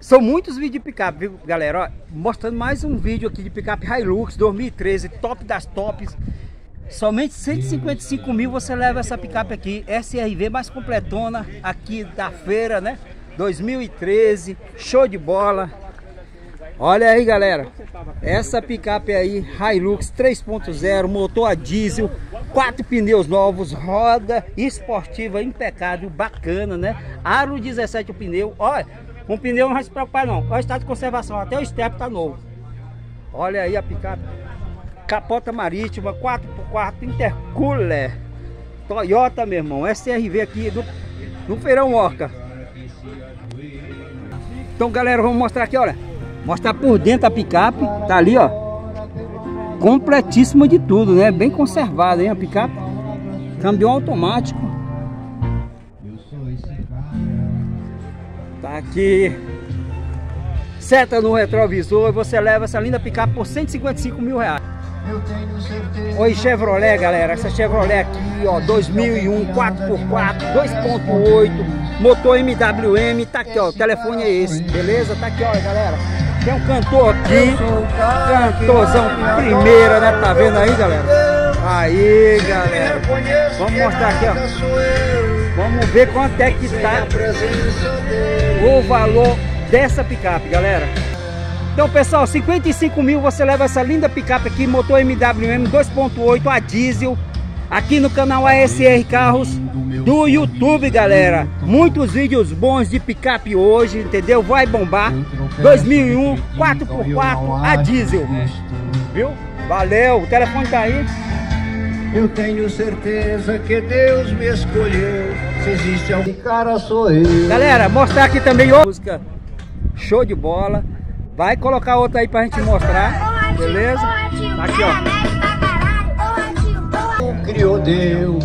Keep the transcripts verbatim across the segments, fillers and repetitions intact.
São muitos vídeos de picape, viu, galera? Ó, mostrando mais um vídeo aqui de picape Hilux dois mil e treze, top das tops. Somente cento e cinquenta e cinco mil você leva essa picape aqui, S R V mais completona aqui da feira, né? dois mil e treze, show de bola. Olha aí, galera, essa picape aí, Hilux três ponto zero, motor a diesel, quatro pneus novos, roda esportiva impecável, bacana, né? Aro dezessete o pneu, olha, com pneu não vai se preocupar não, olha o estado de conservação, até o step tá novo. Olha aí a picape, capota marítima, quatro por quatro, intercooler, Toyota, meu irmão, S R V aqui no, no Feirão Orca. Então, galera, vamos mostrar aqui, olha. Mostrar por dentro a picape, tá ali, ó, completíssima de tudo, né? Bem conservada, hein, a picape. Câmbio automático. Tá aqui. Seta no retrovisor e você leva essa linda picape por cento e cinquenta e cinco mil reais. Oi, Chevrolet, galera. Essa Chevrolet aqui, ó, dois mil e um, quatro por quatro, dois ponto oito, motor M W M. Tá aqui, ó, o telefone é esse, beleza? Tá aqui, ó, galera. Tem um cantor aqui, cantorzão primeira, né? Tá vendo aí, galera? Aí, galera. Vamos mostrar aqui, ó. Vamos ver quanto é que tá o valor dessa picape, galera. Então, pessoal, cinquenta e cinco mil você leva essa linda picape aqui, motor M W M dois ponto oito a diesel, aqui no canal A S R Carros do YouTube, galera. Muitos vídeos bons de picape hoje, entendeu? Vai bombar. dois mil e um, quatro por quatro a diesel, viu? Valeu, o telefone tá aí. Eu tenho certeza que Deus me escolheu. Se existe alguém, cara, sou eu. Galera, mostrar aqui também outra música show de bola. Vai colocar outra aí pra gente mostrar, beleza? Tá aqui, ó. Criou Deus,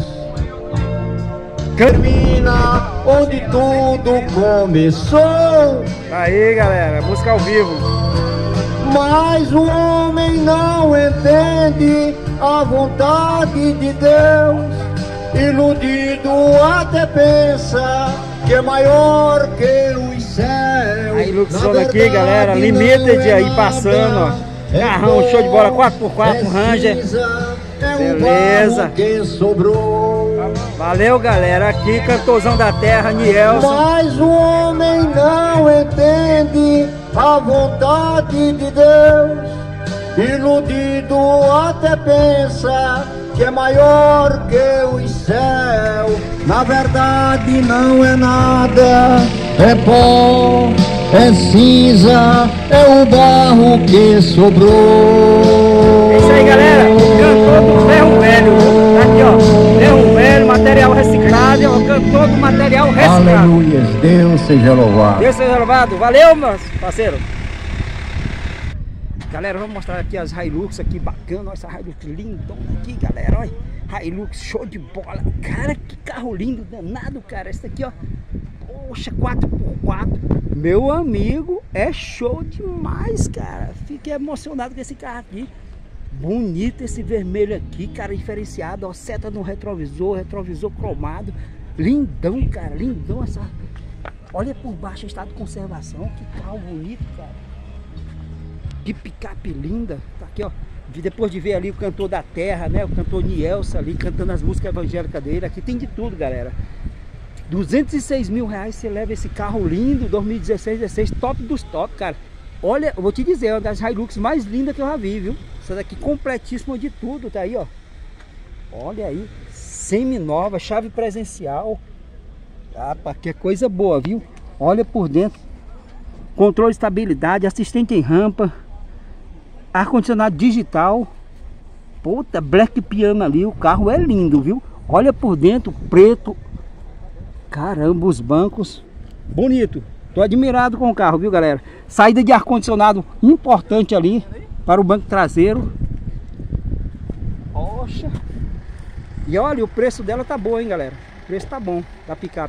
termina onde tudo começou. Aí, galera, música ao vivo. Mas o homem não entende a vontade de Deus. Iludido até pensa que é maior que os céus. Aí, Luxona aqui, galera, Limited aí passando, ó. Carrão, show de bola, quatro por quatro, Ranger. Beleza. Valeu, galera. Aqui, cantorzão da terra, Nielson. Mas o homem não entende a vontade de Deus. Iludido até pensa que é maior que os céus. Na verdade não é nada, é pó, é cinza, é o barro que sobrou. É isso aí, galera, cantor do ferro velho. Aqui, ó, ferro velho, material reciclado, é o cantor do material reciclado. Aleluia, Deus seja louvado. Deus seja louvado, valeu, meus parceiros. Galera, vamos mostrar aqui as Hilux aqui, bacana, olha essa Hilux lindona aqui, galera, olha, Hilux show de bola, cara, que carro lindo, danado, cara, esse aqui, ó, poxa, quatro por quatro, meu amigo, é show demais, cara, fiquei emocionado com esse carro aqui, bonito esse vermelho aqui, cara, diferenciado, ó, seta no retrovisor, retrovisor cromado, lindão, cara, lindão essa, olha por baixo o estado de conservação, que carro bonito, cara. Que picape linda, tá aqui, ó. Depois de ver ali o cantor da terra, né? O cantor Nielson ali cantando as músicas evangélicas dele. Aqui tem de tudo, galera. duzentos e seis mil reais você leva esse carro lindo, dois mil e dezesseis, dezesseis, top dos top, cara. Olha, eu vou te dizer, é uma das Hilux mais lindas que eu já vi, viu? Essa daqui completíssima de tudo, tá aí, ó. Olha aí, semi-nova, chave presencial. Ah, que coisa boa, viu? Olha por dentro. Controle de estabilidade, assistente em rampa. Ar-condicionado digital. Puta, black piano ali. O carro é lindo, viu? Olha por dentro, preto. Caramba, os bancos. Bonito. Tô admirado com o carro, viu, galera? Saída de ar-condicionado importante ali para o banco traseiro. Poxa. E olha, o preço dela tá bom, hein, galera? O preço tá bom da picape.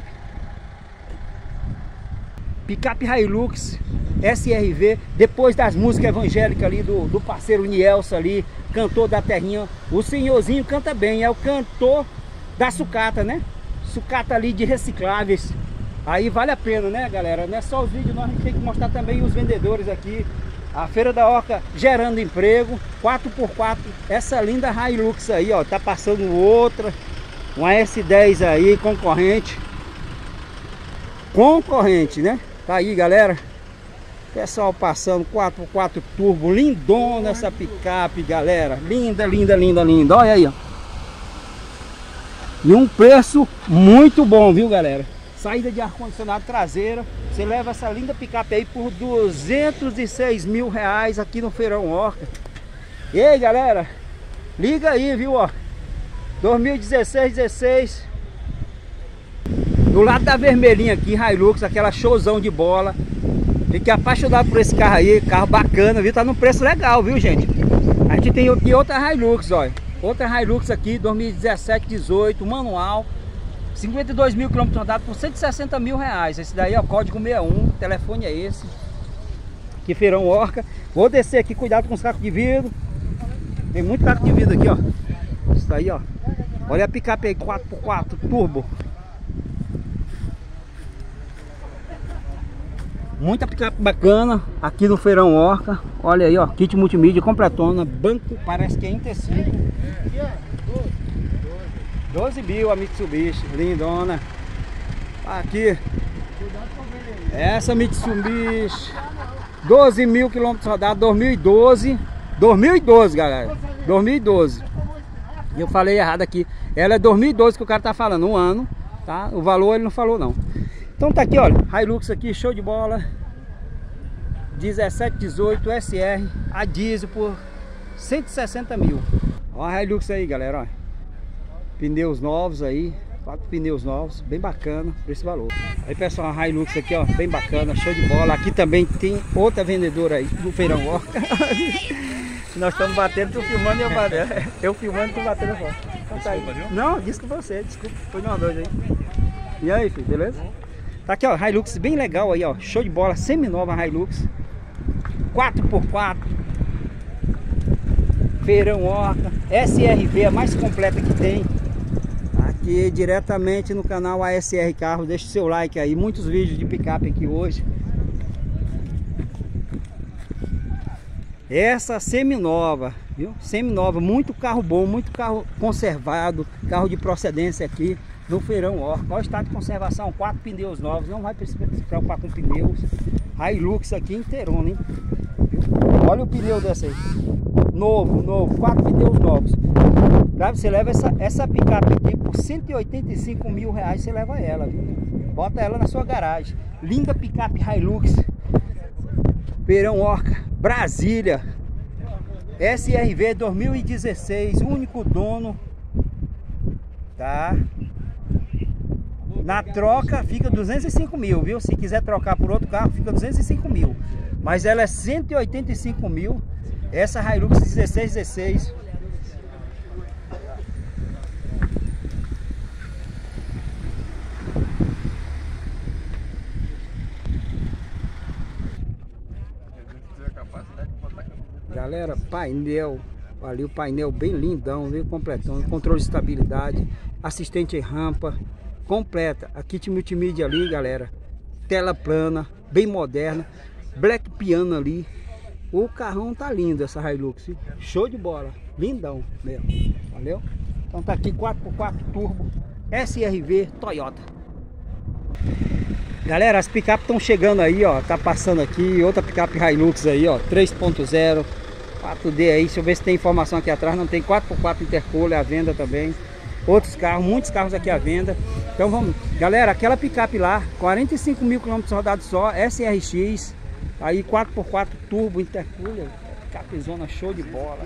Picape Hilux S R V, depois das músicas evangélicas ali do, do parceiro Nielson ali, cantor da terrinha. O senhorzinho canta bem, é o cantor da sucata, né? Sucata ali de recicláveis. Aí vale a pena, né, galera? Não é só os vídeos, nós a gente tem que mostrar também os vendedores aqui. A Feira da Orca gerando emprego, quatro por quatro, essa linda Hilux aí, ó, tá passando outra, uma S dez aí, concorrente. Concorrente, né? Tá aí, galera. Pessoal passando quatro por quatro turbo, lindona essa picape, galera. Linda, linda, linda, linda. Olha aí, ó. E um preço muito bom, viu, galera? Saída de ar-condicionado traseira. Você leva essa linda picape aí por duzentos e seis mil reais aqui no Feirão Orca. E aí, galera, liga aí, viu, ó. dois mil e dezesseis, dezesseis. Do lado da vermelhinha aqui, Hilux, aquela showzão de bola. Fiquei apaixonado por esse carro aí, carro bacana, viu? Tá num preço legal, viu, gente? A gente tem aqui outra Hilux, ó. Outra Hilux aqui, dois mil e dezessete, dezoito, manual. cinquenta e dois mil quilômetros rodados por cento e sessenta mil reais. Esse daí é o código sessenta e um, o telefone é esse. Aqui Feirão Orca. Vou descer aqui, cuidado com os cacos de vidro. Tem muito caco de vidro aqui, ó. Isso daí, ó. Olha a picape aí, quatro por quatro, turbo. Muita picape bacana aqui no Feirão Orca. Olha aí, ó, kit multimídia completona. Banco parece que é Inter cinco. doze mil a Mitsubishi, lindona. Aqui, essa Mitsubishi, doze mil quilômetros rodados, dois mil e doze. dois mil e doze, galera. dois mil e doze. Eu falei errado aqui. Ela é dois mil e doze que o cara tá falando, um ano, tá? O valor ele não falou não. Então tá aqui, olha, Hilux aqui, show de bola. dezessete, dezoito, S R, a diesel por cento e sessenta mil. Ó a Hilux aí, galera, ó. Pneus novos aí, quatro pneus novos, bem bacana por esse valor. Aí, pessoal, a Hilux aqui, ó, bem bacana, show de bola. Aqui também tem outra vendedora aí do Feirão Orca. Nós estamos batendo, tu filmando e eu batendo. Eu filmando e tu batendo a foto. Então, tá aí. Não, desculpa você, desculpa, foi de uma dois aí. E aí, filho, beleza? Tá aqui, ó, Hilux bem legal aí, ó, show de bola, semi-nova Hilux. quatro por quatro. Feirão Orca, S R V, a mais completa que tem. Aqui diretamente no canal A S R Carros, deixa o seu like aí, muitos vídeos de picape aqui hoje. Essa semi-nova, viu? Semi-nova, muito carro bom, muito carro conservado, carro de procedência aqui no Feirão Orca. Olha o estado de conservação, quatro pneus novos, não vai se preocupar com pneus. Hilux aqui inteirona, hein? Olha o pneu dessa aí, novo, novo, quatro pneus novos. Você leva essa, essa picape aqui por cento e oitenta e cinco mil reais, você leva ela, viu? Bota ela na sua garagem. Linda picape Hilux, Feirão Orca, Brasília, S R V dois mil e dezesseis, único dono, tá? Na troca fica duzentos e cinco mil, viu? Se quiser trocar por outro carro, fica duzentos e cinco mil. Mas ela é cento e oitenta e cinco mil. Essa Hilux dezesseis dezesseis. Galera, painel. Ali o painel bem lindão, viu? Completão. Controle de estabilidade, assistente rampa. Completa, a kit multimídia ali, galera, tela plana, bem moderna, black piano ali. O carrão tá lindo, essa Hilux, show de bola, lindão mesmo, valeu? Então tá aqui quatro por quatro turbo, S R V Toyota. Galera, as picapes estão chegando aí, ó, tá passando aqui, outra picape Hilux aí, ó, três ponto zero, quatro D aí, deixa eu ver se tem informação aqui atrás, não tem, quatro por quatro intercooler à venda também. Outros carros, muitos carros aqui à venda. Então vamos, galera, aquela picape lá, quarenta e cinco mil quilômetros rodados só, S R X, aí quatro por quatro turbo, intercooler, capizona, show de bola.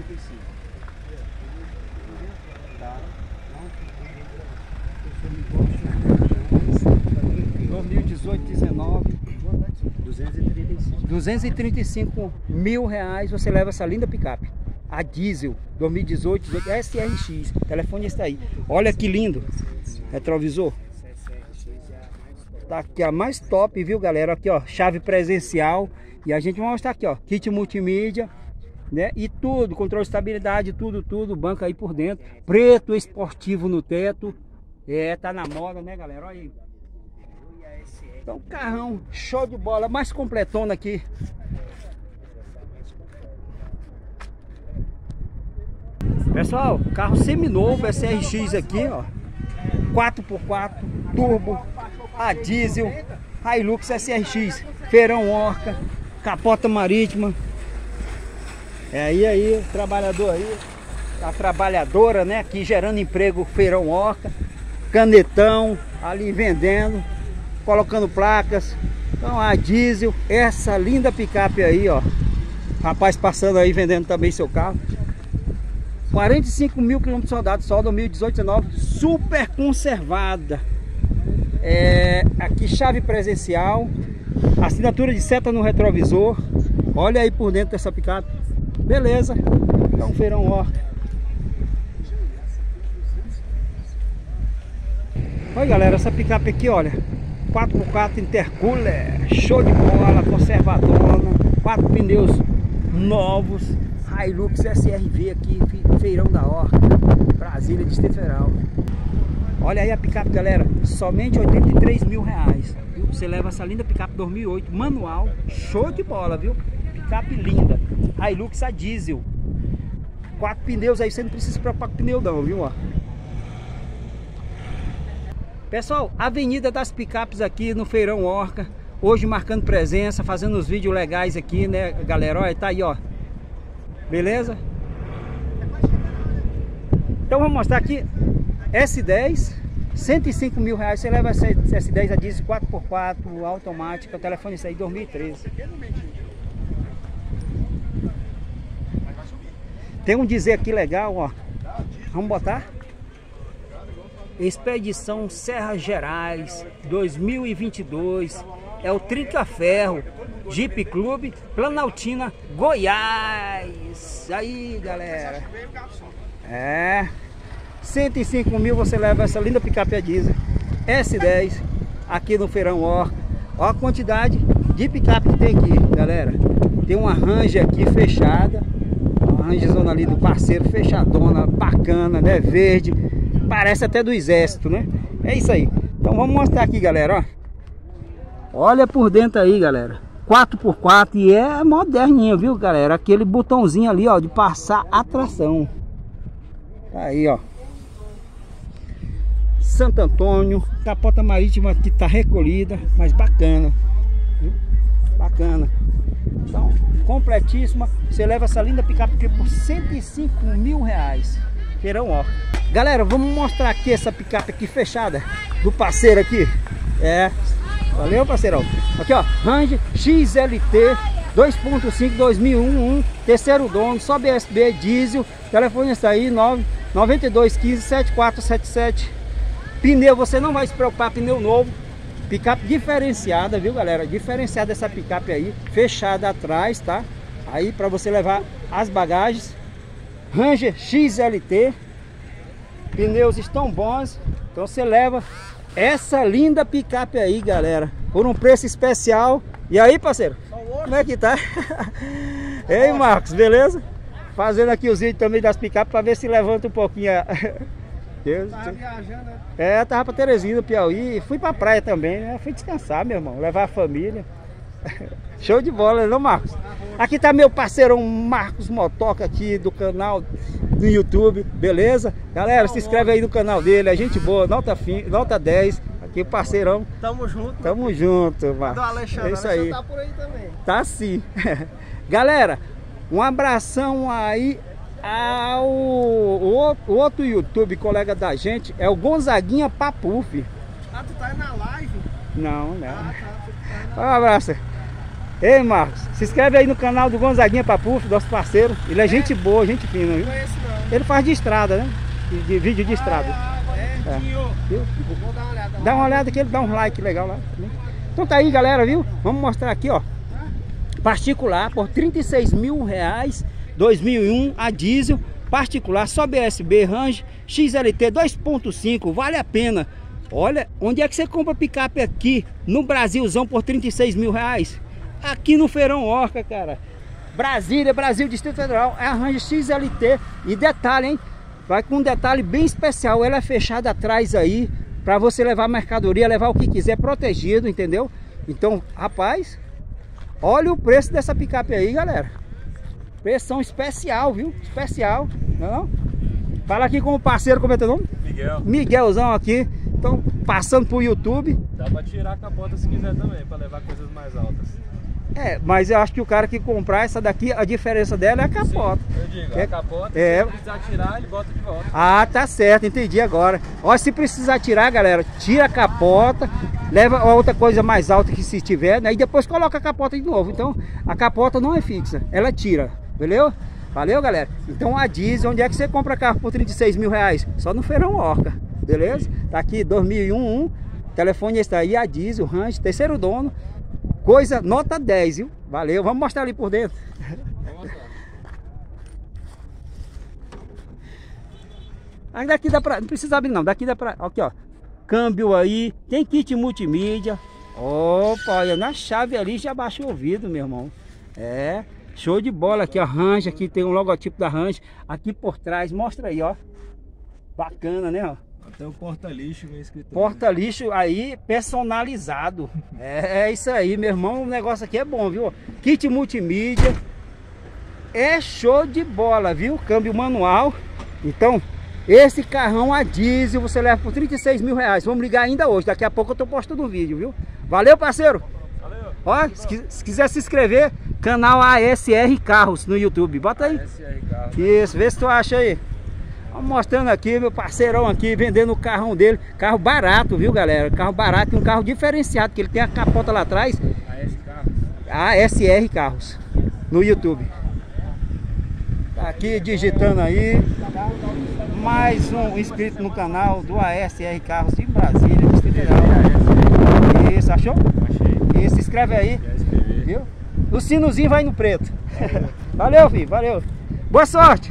dois mil e dezoito, dezenove, duzentos e trinta e cinco mil reais você leva essa linda picape. A diesel, dois mil e dezoito, dezoito, S R X, telefone está aí. Olha que lindo, retrovisor. Tá aqui a mais top, viu, galera? Aqui, ó, chave presencial. E a gente vai mostrar aqui, ó, kit multimídia, né? E tudo, controle de estabilidade, tudo, tudo, banco aí por dentro. Preto, esportivo no teto. É, tá na moda, né, galera? Olha aí. Então, carrão, show de bola, mais completona aqui. Pessoal, carro seminovo, S R X aqui, ó. quatro por quatro, turbo, a diesel, Hilux S R X, feirão Orca, capota marítima. É aí, aí, trabalhador aí, a trabalhadora, né, aqui gerando emprego, feirão Orca, canetão, ali vendendo, colocando placas. Então a diesel, essa linda picape aí, ó. Rapaz passando aí, vendendo também seu carro. quarenta e cinco mil quilômetros rodados, só dois mil e dezoito, dezenove, super conservada. É, aqui chave presencial, assinatura de seta no retrovisor. Olha aí por dentro dessa picape. Beleza, é um feirão Orca. Olha galera, essa picape aqui, olha, quatro por quatro intercooler, show de bola, conservadona, quatro pneus novos, Hilux S R V aqui, feirão da Orca, Brasília, Distrito Federal. Olha aí a picape, galera, somente oitenta e três mil reais, viu? Você leva essa linda picape dois mil e oito, manual, show de bola, viu? Picape linda, Hilux a diesel, quatro pneus aí, você não precisa se preocupar com pneu não, viu? Ó. Pessoal, Avenida das Picapes aqui no feirão Orca, hoje marcando presença, fazendo os vídeos legais aqui, né, galera? Olha, tá aí, ó. Beleza? Então vamos mostrar aqui S dez, cento e cinco mil reais. Você leva essa S dez a diesel quatro por quatro, automática. O telefone isso aí dois mil e treze. Tem um dizer aqui legal, ó. Vamos botar? Expedição Serra Gerais dois mil e vinte e dois. É o Trinca-Ferro Jeep Clube Planaltina, Goiás. Aí galera, é cento e cinco mil você leva essa linda picape a diesel S dez aqui no feirão Orca. Olha a quantidade de picape que tem aqui, galera. Tem uma Ranger aqui fechada, uma Rangerzona ali do parceiro, fechadona, bacana, né, verde, parece até do exército, né? É isso aí. Então vamos mostrar aqui, galera, ó. Olha por dentro aí, galera, quatro por quatro, e é moderninho, viu, galera? Aquele botãozinho ali, ó, de passar a tração. Aí, ó, Santo Antônio, capota marítima aqui tá recolhida, mas bacana, viu? Bacana. Então, completíssima. Você leva essa linda picape aqui por cento e cinco mil reais. Feirão Orca. Galera, vamos mostrar aqui essa picape aqui fechada do parceiro aqui. É, valeu, parceirão. Aqui, ó, Ranger X L T dois ponto cinco dois mil e um, terceiro dono, só B S B, diesel. Telefone está aí, nove nove dois um cinco sete quatro sete sete. Pneu, você não vai se preocupar, pneu novo. Picape diferenciada, viu, galera? Diferenciada essa picape aí, fechada atrás, tá? Aí para você levar as bagagens. Ranger X L T. Pneus estão bons, então você leva essa linda picape aí, galera, por um preço especial. E aí, parceiro, como é que tá? Ei, Marcos, beleza? Fazendo aqui os vídeos também das picapes para ver se levanta um pouquinho. Deus, tava viajando, né? É, tava pra Teresina, Piauí, fui pra praia também, né? Fui descansar, meu irmão, levar a família. Show de bola, não, Marcos? Aqui tá meu parceirão Marcos Motoca aqui do canal do YouTube, beleza? Galera, se inscreve aí no canal dele, é gente boa, nota, fim, nota dez, aqui o parceirão. Tamo junto. Tamo junto, Marcos. Alexandre, é isso aí. Tá por aí também. Tá sim. Galera, um abração aí ao o, o outro YouTube, colega da gente, é o Gonzaguinha Papuf. Ah, tu tá na live? Não, não. Ah, tá, um abraço. Ei, Marcos, se inscreve aí no canal do Gonzaguinha Papuf, nosso parceiro. Ele é, é gente boa, gente fina, viu? Não conheço, não. Ele faz de estrada, né? De, de vídeo de estrada. Ah, é, é. Viu? Vou dar uma olhada. Dá uma olhada que ele dá um like legal lá. Então tá aí, galera, viu? Vamos mostrar aqui, ó. Particular por trinta e seis mil reais, dois mil e um, a diesel, particular, só B S B, Ranger X L T dois ponto cinco, vale a pena. Olha, onde é que você compra picape aqui no Brasilzão por trinta e seis mil reais? Aqui no feirão Orca, cara. Brasília, Brasil, Distrito Federal, é a Ranger X L T. E detalhe, hein? Vai com um detalhe bem especial, ela é fechada atrás aí, para você levar mercadoria, levar o que quiser protegido, entendeu? Então, rapaz, olha o preço dessa picape aí, galera. Preção especial, viu? Especial, não é não? Fala aqui com o parceiro, como é teu nome? Miguel. Miguelzão aqui. Então, passando pro YouTube. Dá pra tirar a capota se quiser também, pra levar coisas mais altas. É, mas eu acho que o cara que comprar essa daqui, a diferença dela é a capota. Sim, eu digo, é, a capota, é... se precisar tirar, ele bota de volta. Ah, tá certo, entendi agora. Ó, se precisar tirar, galera, tira a capota, leva a outra coisa mais alta que se tiver, né? E depois coloca a capota de novo. Então, a capota não é fixa, ela tira, valeu? Valeu, galera? Então a diesel, onde é que você compra carro por trinta e seis mil reais? Só no Feirão Orca, beleza? Tá aqui dois mil e um, telefone está aí, a diesel, Range, terceiro dono. Coisa, nota dez, viu? Valeu, vamos mostrar ali por dentro. Vamos mostrar. Aí daqui dá pra, não precisa abrir não, daqui dá pra, aqui ó, câmbio aí, tem kit multimídia. Opa, olha, na chave ali já baixa o ouvido, meu irmão. É, show de bola aqui, ó, Range, aqui tem um logotipo da Range, aqui por trás, mostra aí, ó. Bacana, né, ó. Até o porta-lixo vem escrito. Porta-lixo aí personalizado. É, é isso aí, meu irmão. O negócio aqui é bom, viu? Kit multimídia. É show de bola, viu? Câmbio manual. Então, esse carrão a diesel você leva por trinta e seis mil reais. Vamos ligar ainda hoje. Daqui a pouco eu tô postando um vídeo, viu? Valeu, parceiro. Valeu. Ó, se, se quiser se inscrever, canal A S R Carros no YouTube. Bota aí. A S R Carros. Isso, vê se tu acha aí. Vamos mostrando aqui, meu parceirão aqui, vendendo o carrão dele. Carro barato, viu, galera? Carro barato e um carro diferenciado, que ele tem a capota lá atrás. A S Carros. A S R Carros, no YouTube. Tá aqui digitando aí. Mais um inscrito no canal do A S R Carros de Brasília, Distrito Federal. Isso, achou? Achei. Isso, se inscreve aí. Já escrevi. Viu? O sinozinho vai no preto. Valeu, filho, valeu. Boa sorte.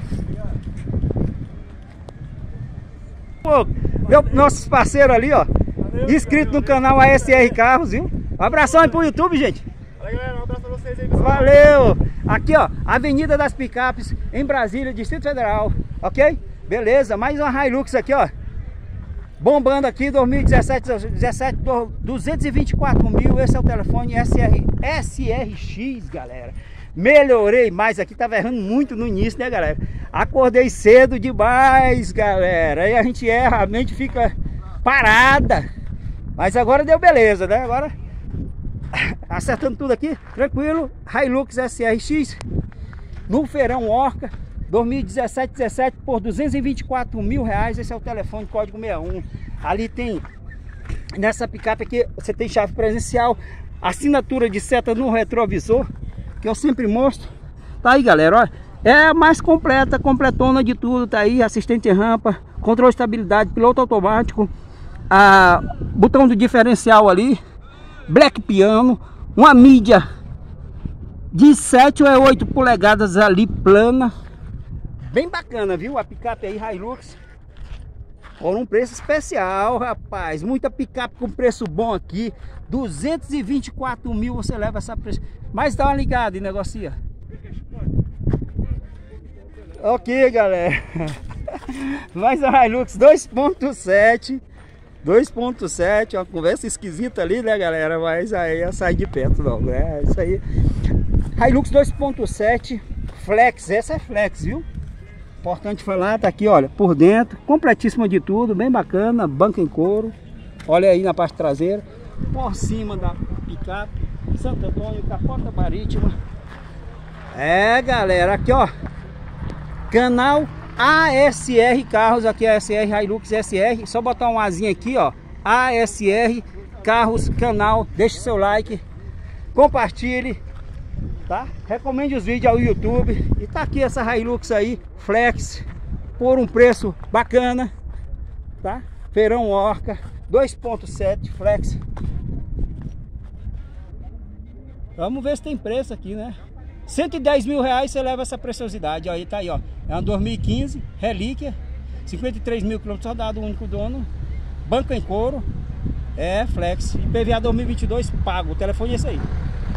Pô, meu, nossos parceiros ali, ó. Valeu, inscrito no canal A S R Carros, viu? Um abração aí pro YouTube, gente. Valeu, galera. Um abraço pra vocês aí, pessoal. Valeu! Aqui, ó, Avenida das Picapes, em Brasília, Distrito Federal. Ok? Beleza, mais uma Hilux aqui, ó. Bombando aqui, dois mil e dezessete, dezessete, duzentos e vinte e quatro mil. Esse é o telefone S R, S R X, galera. Melhorei mais aqui, tava errando muito no início, né, galera? Acordei cedo demais, galera. Aí a gente erra, a mente fica parada. Mas agora deu beleza, né? Agora acertando tudo aqui, tranquilo. Hilux S R X no Feirão Orca, dois mil e dezessete, dezessete por duzentos e vinte e quatro mil reais. Esse é o telefone, código sessenta e um. Ali tem, nessa picape aqui, você tem chave presencial, assinatura de seta no retrovisor, que eu sempre mostro. Tá aí, galera, ó. É a mais completa, completona de tudo. Tá aí, assistente de rampa, controle de estabilidade, piloto automático, a, botão do diferencial ali, black piano, uma mídia de sete ou oito polegadas ali, plana. Bem bacana, viu? A picape aí, Hilux, por um preço especial, rapaz. Muita picape com preço bom aqui. duzentos e vinte e quatro mil você leva essa preço. Mas dá uma ligada e negocia. Ok, galera. Mais a Hilux dois ponto sete. dois ponto sete, uma conversa esquisita ali, né, galera? Mas aí eu saí de perto, não, né? Isso aí. Hilux dois ponto sete Flex, essa é Flex, viu? Importante falar, tá aqui, olha, por dentro, completíssima de tudo, bem bacana, banco em couro. Olha aí na parte traseira, por cima da picape, Santo Antônio, capota marítima. É, galera, aqui, ó, canal A S R Carros, aqui é A S R Hilux S R, só botar um azinho aqui, ó, A S R Carros, canal, deixe seu like, compartilhe, tá? Recomende os vídeos ao YouTube. E tá aqui essa Hilux aí, Flex, por um preço bacana, tá? Feirão Orca, dois ponto sete Flex. Vamos ver se tem preço aqui, né? cento e dez mil reais você leva essa preciosidade. Aí tá aí, ó. É uma dois mil e quinze, relíquia, cinquenta e três mil quilômetros rodados, único dono, banco em couro, é Flex. I P V A dois mil e vinte e dois pago. O telefone é esse aí.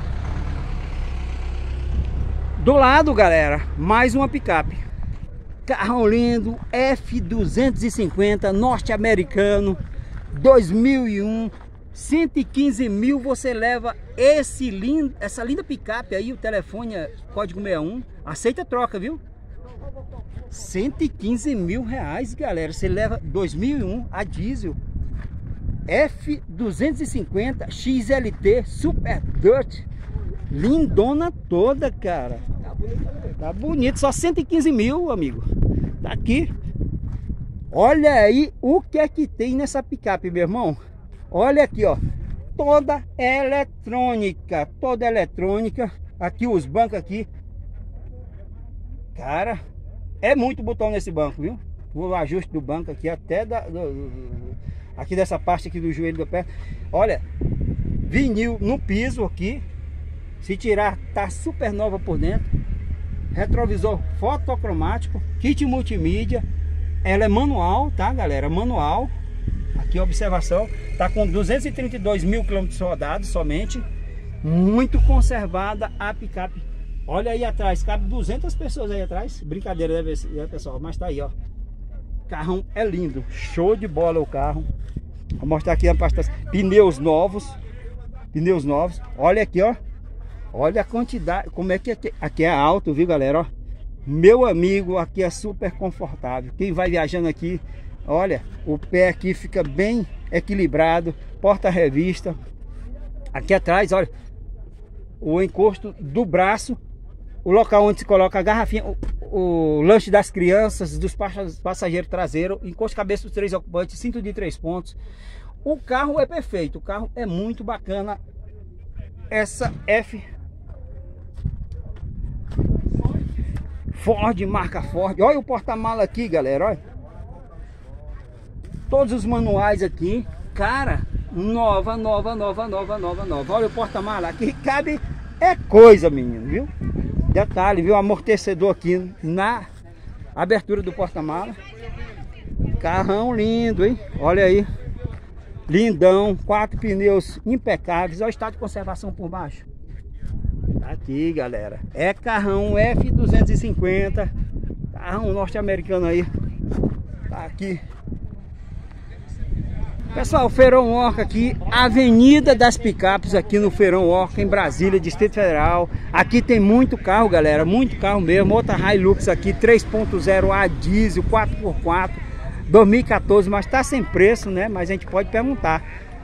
Do lado, galera, mais uma picape. Carro lindo, F duzentos e cinquenta, norte-americano. dois mil e um, cento e quinze mil você leva esse lindo, essa linda picape aí, o telefone é código sessenta e um, aceita troca, viu? cento e quinze mil reais, galera, você leva dois mil e um a diesel, F duzentos e cinquenta X L T Super Dirt, lindona toda, cara. Tá bonito, só cento e quinze mil, amigo. Tá aqui. Olha aí o que é que tem nessa picape, meu irmão. Olha aqui, ó. Toda eletrônica, toda eletrônica. Aqui os bancos aqui. Cara, é muito botão nesse banco, viu? O ajuste do banco aqui até da, do, aqui dessa parte aqui do joelho do pé. Olha, vinil no piso aqui. Se tirar, tá super nova por dentro. Retrovisor fotocromático, kit multimídia. Ela é manual, tá, galera? Manual. Aqui observação, tá com duzentos e trinta e dois mil quilômetros rodados somente. Muito conservada a picape. Olha aí atrás, cabe duzentas pessoas aí atrás. Brincadeira, deve ser, né, pessoal? Mas tá aí, ó. Carrão é lindo, show de bola o carro. Vou mostrar aqui a parte das pneus novos. Pneus novos. Olha aqui, ó. Olha a quantidade, como é que aqui, aqui é alto, viu, galera? Ó, meu amigo, aqui é super confortável. Quem vai viajando aqui, olha, o pé aqui fica bem equilibrado. Porta-revista. Aqui atrás, olha, o encosto do braço. O local onde se coloca a garrafinha, o, o lanche das crianças, dos passageiros traseiros. Encosto cabeça dos três ocupantes, cinto de três pontos. O carro é perfeito, o carro é muito bacana. Essa F Ford, marca Ford. Olha o porta-mala aqui, galera, olha. Todos os manuais aqui, cara, nova, nova, nova, nova, nova, nova. Olha o porta-mala aqui, cabe é coisa, menino, viu? Detalhe, viu? Amortecedor aqui na abertura do porta-mala. Carrão lindo, hein? Olha aí. Lindão, quatro pneus impecáveis. Olha o estado de conservação por baixo. Tá aqui, galera. É carrão F duzentos e cinquenta. Carrão norte-americano aí. Tá aqui. Pessoal, Feirão Orca aqui, Avenida das Picapes aqui no Feirão Orca, em Brasília, Distrito Federal. Aqui tem muito carro, galera, muito carro mesmo. Outra Hilux aqui, três ponto zero a diesel, quatro por quatro, dois mil e quatorze, mas tá sem preço, né? Mas a gente pode perguntar.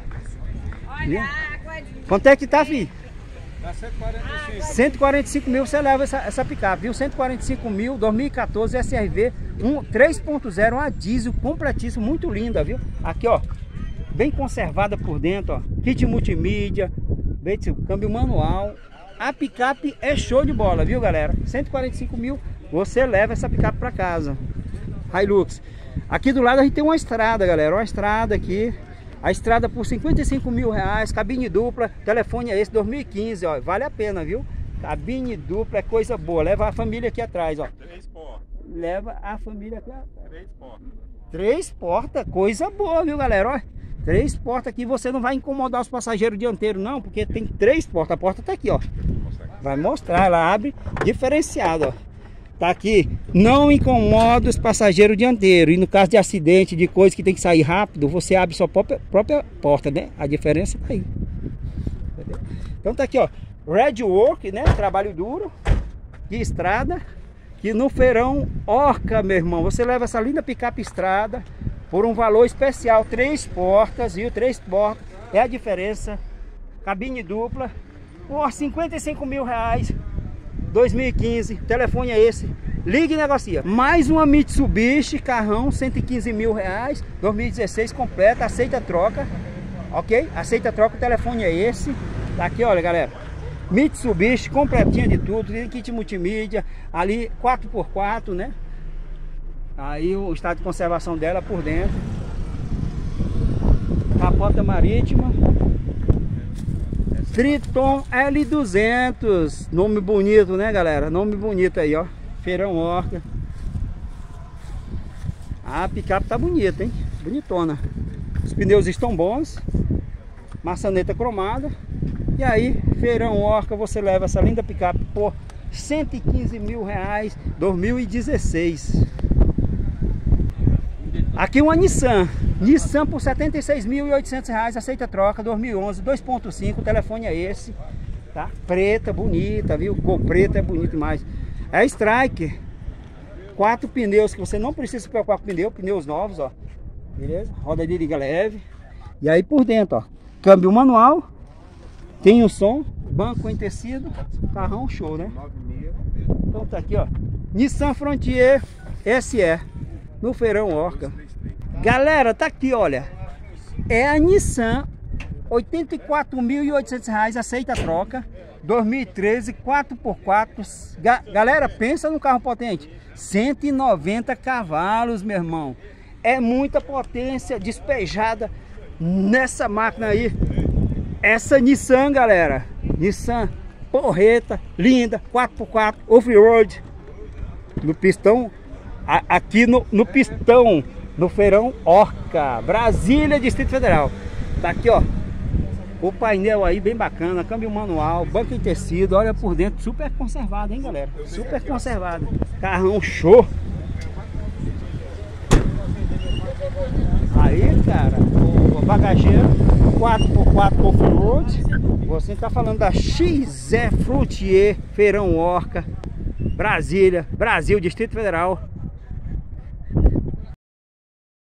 Olha, quanto é que tá, filho? Dá cento e quarenta e cinco. cento e quarenta e cinco mil você leva essa, essa picape, viu? cento e quarenta e cinco mil, dois mil e quatorze, S R V, um, três ponto zero, a diesel, completíssimo, muito linda, viu? Aqui, ó, bem conservada por dentro, ó. Kit multimídia, câmbio manual. A picape é show de bola, viu, galera? cento e quarenta e cinco mil, você leva essa picape para casa. Hilux. Aqui do lado a gente tem uma estrada, galera, uma estrada aqui. A estrada por cinquenta e cinco mil reais, cabine dupla, telefone é esse, dois mil e quinze, ó, vale a pena, viu? Cabine dupla é coisa boa, leva a família aqui atrás, ó. Três portas. Leva a família aqui atrás. Três portas. Três portas, coisa boa, viu, galera? Ó, três portas aqui, você não vai incomodar os passageiros dianteiros, não, porque tem três portas, a porta tá aqui, ó. Vai mostrar, ela abre diferenciada, ó. Tá aqui, não incomoda os passageiros dianteiros. E no caso de acidente, de coisa que tem que sair rápido, você abre sua própria, própria porta, né? A diferença tá aí. Entendeu? Então tá aqui, ó, Red Work, né? Trabalho duro de estrada. Que no Feirão Orca, meu irmão, você leva essa linda picape estrada por um valor especial. Três portas, viu? Três portas, é a diferença. Cabine dupla por cinquenta e cinco mil reais. dois mil e quinze, telefone é esse, ligue e negocia. Mais uma Mitsubishi, carrão, cento e quinze mil reais, dois mil e dezesseis, completa, aceita troca, ok? Aceita troca, o telefone é esse, tá aqui, olha, galera, Mitsubishi, completinha de tudo, tem kit multimídia, ali quatro por quatro, né? Aí o estado de conservação dela por dentro, capota marítima. Triton L duzentos, nome bonito, né, galera? Nome bonito aí, ó. Feirão Orca. A picape tá bonita, hein? Bonitona. Os pneus estão bons. Maçaneta cromada. E aí, Feirão Orca, você leva essa linda picape por cento e quinze mil reais, dois mil e dezesseis. Aqui uma Nissan. Nissan por setenta e seis mil e oitocentos reais, aceita troca, dois mil e onze, dois ponto cinco, o telefone é esse, tá? Preta, bonita, viu? Cor preta é bonito demais. É Strike. Quatro pneus que você não precisa se preocupar com pneu, pneus novos, ó. Beleza? Roda de liga leve. E aí por dentro, ó, câmbio manual, tem o som, banco em tecido, carrão show, né? Então tá aqui, ó, Nissan Frontier S E, no Feirão Orca. Galera, tá aqui, olha, é a Nissan, oitenta e quatro mil e oitocentos reais, aceita a troca, dois mil e treze, quatro por quatro. Ga galera, pensa no carro potente, cento e noventa cavalos, meu irmão. É muita potência despejada nessa máquina aí. Essa Nissan, galera, Nissan porreta, linda, quatro por quatro, off-road, no pistão, a, aqui no, no pistão, no Feirão Orca, Brasília, Distrito Federal. Tá aqui, ó, o painel aí bem bacana, câmbio manual, banco em tecido, olha por dentro, super conservado, hein, galera, super conservado, carrão show. Aí, cara, o bagageiro quatro por quatro off-road. Você tá falando da X E Frontier, Feirão Orca, Brasília, Brasil, Distrito Federal.